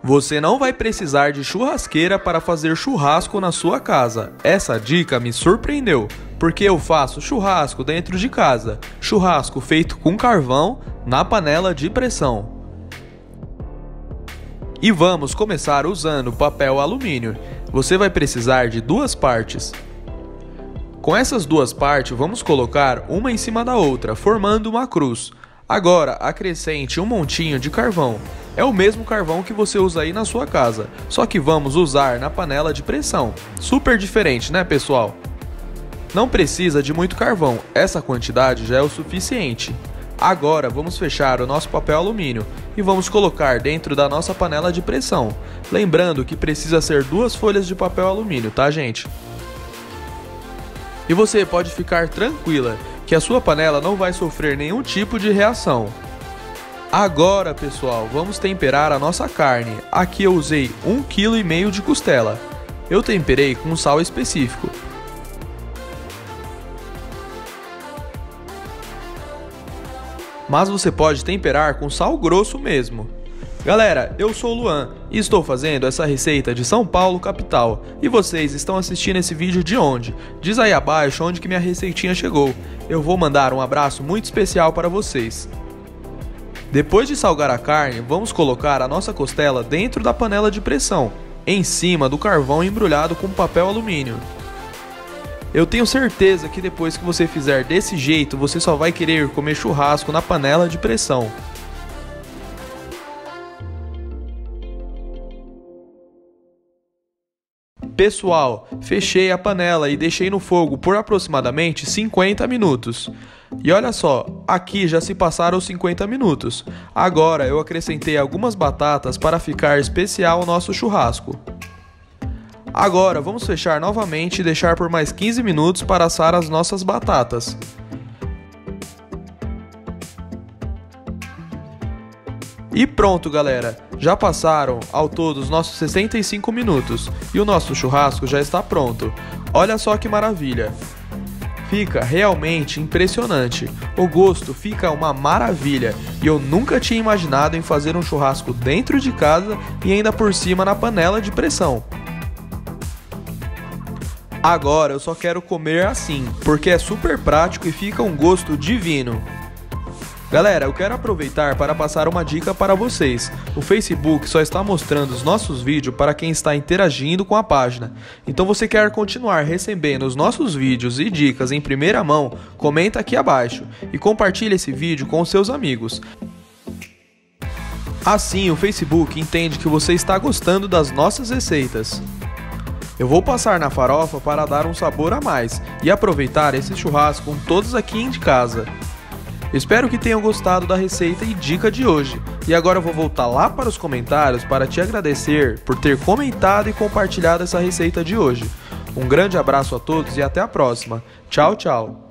Você não vai precisar de churrasqueira para fazer churrasco na sua casa. Essa dica me surpreendeu, porque eu faço churrasco dentro de casa. Churrasco feito com carvão na panela de pressão. E vamos começar usando papel alumínio. Você vai precisar de duas partes. Com essas duas partes, vamos colocar uma em cima da outra, formando uma cruz. Agora, acrescente um montinho de carvão. É o mesmo carvão que você usa aí na sua casa, só que vamos usar na panela de pressão. Super diferente, né, pessoal? Não precisa de muito carvão, essa quantidade já é o suficiente. Agora, vamos fechar o nosso papel alumínio e vamos colocar dentro da nossa panela de pressão. Lembrando que precisa ser 2 folhas de papel alumínio, tá, gente? E você pode ficar tranquila que a sua panela não vai sofrer nenhum tipo de reação. Agora, pessoal, vamos temperar a nossa carne. Aqui eu usei 1,5 kg de costela. Eu temperei com sal específico. Mas você pode temperar com sal grosso mesmo. Galera, eu sou o Luan e estou fazendo essa receita de São Paulo, capital. E vocês estão assistindo esse vídeo de onde? Diz aí abaixo onde que minha receitinha chegou. Eu vou mandar um abraço muito especial para vocês. Depois de salgar a carne, vamos colocar a nossa costela dentro da panela de pressão, em cima do carvão embrulhado com papel alumínio. Eu tenho certeza que depois que você fizer desse jeito, você só vai querer comer churrasco na panela de pressão. Pessoal, fechei a panela e deixei no fogo por aproximadamente 50 minutos. E olha só, aqui já se passaram os 50 minutos. Agora eu acrescentei algumas batatas para ficar especial o nosso churrasco. Agora vamos fechar novamente e deixar por mais 15 minutos para assar as nossas batatas. E pronto, galera, já passaram ao todo os nossos 65 minutos e o nosso churrasco já está pronto. Olha só que maravilha! Fica realmente impressionante, o gosto fica uma maravilha e eu nunca tinha imaginado em fazer um churrasco dentro de casa e ainda por cima na panela de pressão. Agora eu só quero comer assim, porque é super prático e fica um gosto divino. Galera, eu quero aproveitar para passar uma dica para vocês. O Facebook só está mostrando os nossos vídeos para quem está interagindo com a página. Então você quer continuar recebendo os nossos vídeos e dicas em primeira mão? Comenta aqui abaixo e compartilhe esse vídeo com os seus amigos. Assim o Facebook entende que você está gostando das nossas receitas. Eu vou passar na farofa para dar um sabor a mais e aproveitar esse churrasco com todos aqui em casa. Espero que tenham gostado da receita e dica de hoje. E agora eu vou voltar lá para os comentários para te agradecer por ter comentado e compartilhado essa receita de hoje. Um grande abraço a todos e até a próxima. Tchau, tchau!